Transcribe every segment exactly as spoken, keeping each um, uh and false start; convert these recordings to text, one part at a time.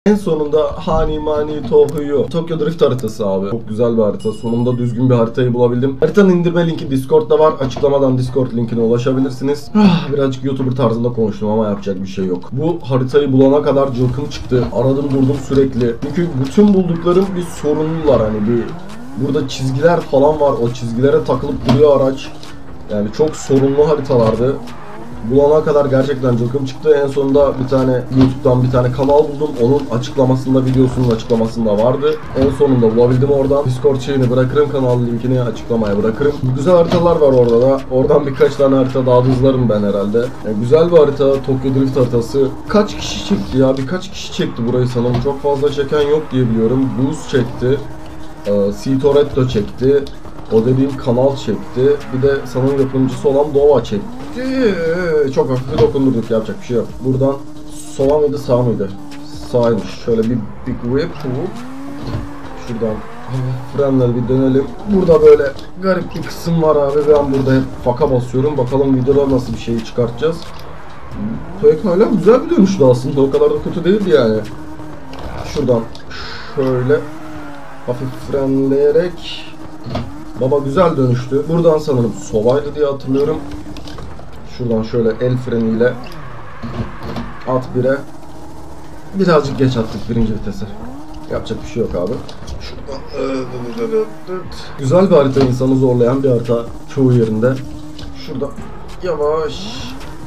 En sonunda Hani Mani Tohuyo. Tokyo Drift haritası abi. Çok güzel bir harita. Sonunda düzgün bir haritayı bulabildim. Haritanın indirme linki Discord'da var. Açıklamadan Discord linkine ulaşabilirsiniz. Birazcık YouTuber tarzında konuştum ama yapacak bir şey yok. Bu haritayı bulana kadar cılkım çıktı. Aradım durdum sürekli. Çünkü bütün bulduklarım bir sorunlular. Hani bir burada çizgiler falan var. O çizgilere takılıp duruyor araç. Yani çok sorunlu haritalardı. Bulana kadar gerçekten cılkım çıktı. En sonunda bir tane YouTube'dan bir tane kanal buldum. Onun açıklamasında, videosunun açıklamasında vardı. En sonunda bulabildim oradan. Discord şeyini bırakırım, kanal linkini açıklamaya bırakırım. Güzel haritalar var orada da. Oradan birkaç tane harita daha hızlarım ben herhalde. Yani güzel bir harita, Tokyo Drift haritası. Kaç kişi çekti ya? Birkaç kişi çekti burayı sanırım. Çok fazla çeken yok diye biliyorum. Boost çekti. C Toretto çekti. O dediğim kanal çekti. Bir de sanırım yapımcısı olan Dova çekti. Çok hafif bir dokundurduk, yapacak bir şey yok. Buradan sola mıydı sağ mıydı? Sağymış. Şöyle bir big whip. Şuradan frenleri bir dönelim. Burada böyle garip bir kısım var abi. Ben burada hep faka basıyorum. Bakalım videoda nasıl bir şey çıkartacağız. Pekala güzel bir dönüştü aslında. O kadar da kötü değildi yani. Şuradan şöyle hafif frenleyerek. Baba güzel dönüştü. Buradan sanırım solaydı diye hatırlıyorum. Şuradan şöyle el freniyle at bire. Birazcık geç attık birinci vitese. Yapacak bir şey yok abi. Şuradan. Güzel bir harita, insanı zorlayan bir harita çoğu yerinde. Şurada yavaş.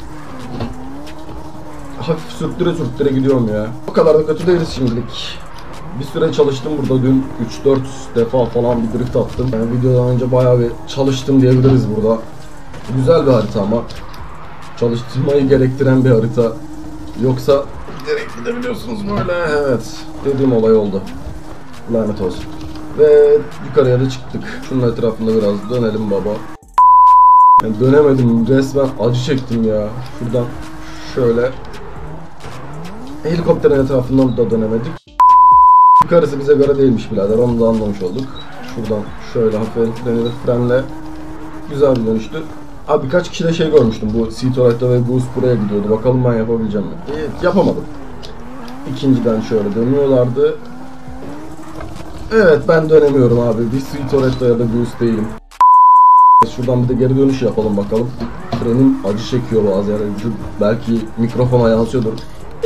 Hafif sürttüre sürttüre gidiyorum ya. O kadar da kötü değiliz şimdilik. Bir süre çalıştım burada, dün üç dört defa falan bir drift attım. Yani videodan önce bayağı bir çalıştım diyebiliriz burada. Güzel bir harita ama çalıştırmayı gerektiren bir harita. Yoksa direkt gidebiliyorsunuz böyle. Evet, dediğim olay oldu. Lanet olsun. Ve yukarıya da çıktık. Şunun etrafında biraz dönelim baba. Yani dönemedim, resmen acı çektim ya. Şuradan şöyle helikopterin etrafından da dönemedik. Yukarısı bize göre değilmiş birader, onu da anlamış olduk. Şuradan şöyle hafif frenle, frenle güzel bir dönüştü. Abi birkaç kişi de şey görmüştüm, bu C Toretto ve Boost buraya gidiyordu. Bakalım ben yapabileceğim mi? Evet, yapamadım. İkinciden şöyle dönüyorlardı. Evet, ben dönemiyorum abi. Bir C Toretto ya da Boost değilim. Şuradan bir de geri dönüş yapalım bakalım. Frenim acı çekiyor bazı yerler. Belki mikrofona yansıyordur.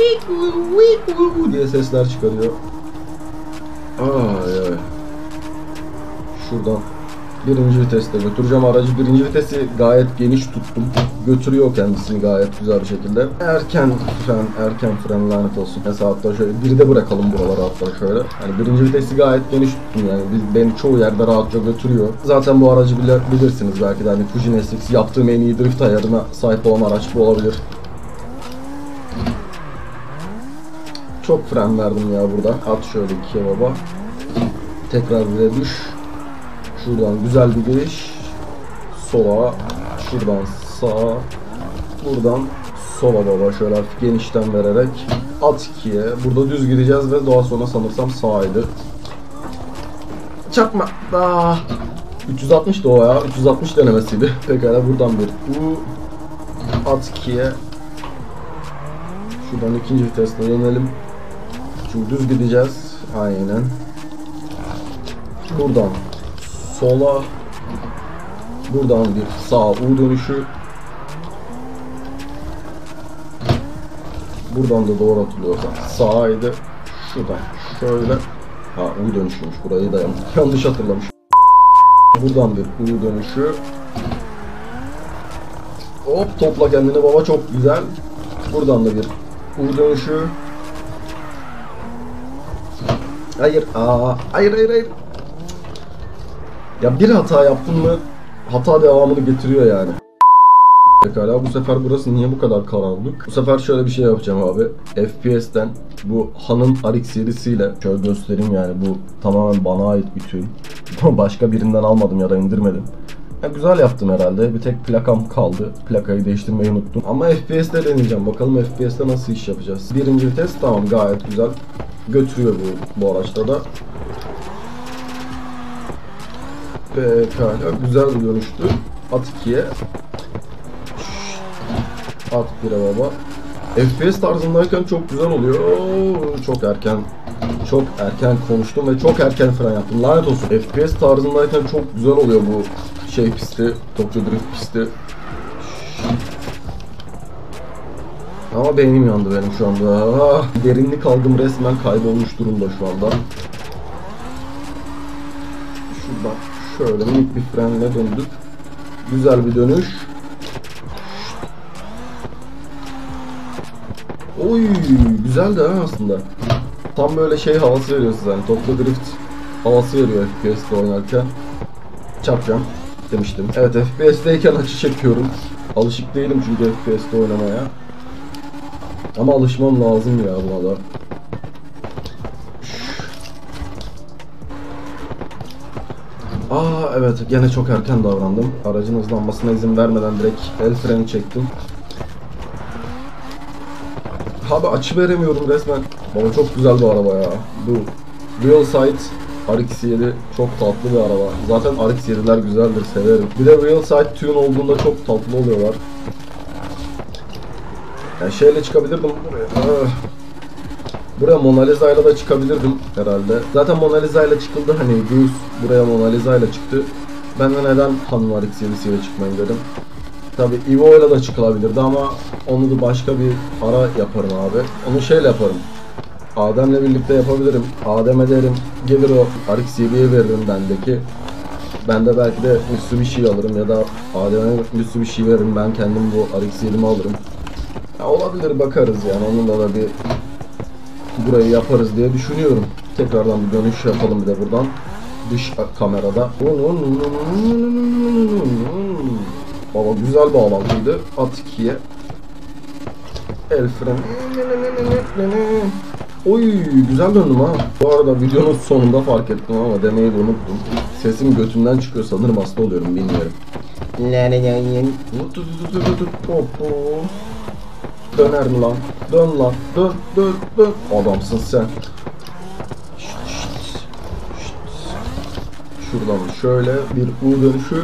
diye sesler çıkarıyor. Ay ay. Şuradan birinci viteste götüreceğim aracı. Birinci vitesi gayet geniş tuttum. Götürüyor kendisini gayet güzel bir şekilde. Erken fren, erken fren lanet olsun. Mesela hatta şöyle bir de bırakalım buraları hatta şöyle. Hani birinci vitesi gayet geniş tuttum yani. Beni çoğu yerde rahatça götürüyor. Zaten bu aracı bile bilirsiniz belki de, hani Fuji S X yaptığım en iyi drift ayarına sahip olan araç bu olabilir. Çok fren verdim ya burada. At şöyle ikiye baba. Tekrar bire düş. Şuradan güzel bir giriş. Sola. Şuradan sağa. Buradan sola baba. Şöyle hafif genişten vererek. At ikiye. Burada düz gideceğiz ve daha sonra sanırsam sağydı. Çakma. Aa. üç yüz altmış da o ya. üç yüz altmış denemesiydi. Pekala buradan bir U. At ikiye. Şuradan ikinci vitesine dönelim. Çünkü düz gideceğiz. Aynen. Buradan sola. Buradan bir sağ U dönüşü. Buradan da doğru atılıyorsa sağydı. Şuradan şöyle. Ha, U dönüşüymüş. Burayı da yanlış, yanlış hatırlamış. Buradan bir U dönüşü. Hop, topla kendini baba, çok güzel. Buradan da bir U dönüşü. Hayır, aa, hayır, hayır, hayır. Ya bir hata yaptın mı, hata devamını getiriyor yani. Pekala, bu sefer burası niye bu kadar karanlık? Bu sefer şöyle bir şey yapacağım abi. F P S'ten bu Han'ın R X serisiyle şöyle göstereyim, yani bu tamamen bana ait bir tüm. Başka birinden almadım ya da indirmedim. Ya güzel yaptım herhalde. Bir tek plakam kaldı. Plakayı değiştirmeyi unuttum. Ama F P S'te deneyeceğim. Bakalım F P S'te nasıl iş yapacağız. Birinci vites tamam, gayet güzel. Götürüyor bu, bu araçta da. Pekala, güzel bir dönüştü. At ikiye. At bire baba. F P S tarzındayken çok güzel oluyor. Çok erken çok erken konuştum ve çok erken fren yaptım. Lanet olsun. F P S tarzındayken çok güzel oluyor bu şey pisti. Tokyo Drift pisti. Ama beynim yandı benim şu anda. Ah, derinlik algım resmen kaybolmuş durumda şu anda. Şuradan şöyle minik bir frenle döndük. Güzel bir dönüş. Oy, güzel de ha aslında. Tam böyle şey havası veriyor size. Yani Tokyo Drift havası veriyor F P S'te oynarken. Çarpacağım demiştim. Evet, F P S'teyken açı çekiyorum. Alışık değilim çünkü F P S'te oynamaya. Ama alışmam lazım ya buna da. Aa evet, gene çok erken davrandım. Aracın hızlanmasına izin vermeden direkt el freni çektim. Abi açı veremiyorum resmen. Baba çok güzel bir araba ya. Bu Real Sight R X yedi çok tatlı bir araba. Zaten R X yediler güzeldir, severim. Bir de Real Sight Tune olduğunda çok tatlı oluyorlar. Yani şeyle çıkabilirdim buraya. Ah. Buraya Mona Lisa ile de çıkabilirdim herhalde. Zaten Mona Lisa ile çıkıldı, hani Goose buraya Mona Lisa ile çıktı. Ben de neden Hanım R X yedisiyle çıkmayayım dedim. Tabi Evo ile de çıkılabilirdi ama onu da başka bir ara yaparım abi. Onu şeyle yaparım. Adem'le birlikte yapabilirim. Adem'e derim gelir o R X yediye veririm bendeki. Ben de belki de Mitsubishi alırım ya da Adem'e Mitsubishi veririm, ben kendim bu R X yedimi alırım. Ya olabilir, bakarız yani, onunla da bir burayı yaparız diye düşünüyorum. Tekrardan bir dönüş yapalım bir de buradan. Dış kamerada. Baba güzel bağlantıydı. At ikiye. El freni. Oy güzel döndüm ha. Bu arada videonun sonunda fark ettim ama demeyi de unuttum. Sesim götümden çıkıyor sanırım, hasta oluyorum bilmiyorum. Döner mi lan? Dön lan. Dön dön dön. Adamsın sen. Şuradan şöyle bir U dönüşü.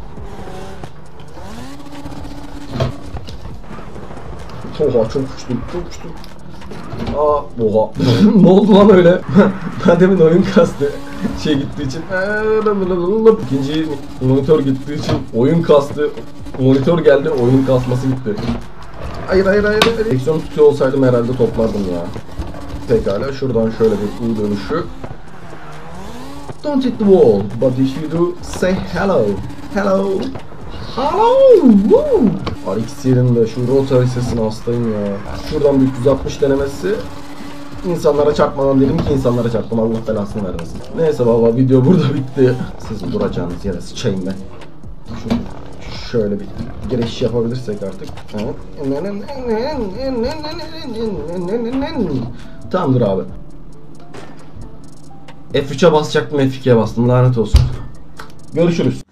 Oha çok uçtum, çok uçtum. Aa, oha. Ne oldu lan öyle? Ben demin oyun kastı. Şey gittiği için. İkinci monitör gittiği için oyun kastı. Monitör geldi, oyunun kasması gitti. Hayır hayır hayır. Direksiyon tutuyor olsaydım herhalde toplardım ya. Pekala, şuradan şöyle bir U dönüşü. Don't hit the wall, but if you do, say hello. Hello. Hello. Woo. R X yedi'nin de şu rotary sesine hastayım ya. Şuradan bir üç yüz altmış denemesi. İnsanlara çarpmadan dedim ki insanlara çarptım, Allah belasını vermesin. Neyse baba, video burada bitti. Siz duracağınız yere sıçayım ben. Şöyle, şöyle bir giriş yapabilirsek artık. Tamamdır abi. F üç'e basacaktım, F iki'ye bastım, lanet olsun. Görüşürüz.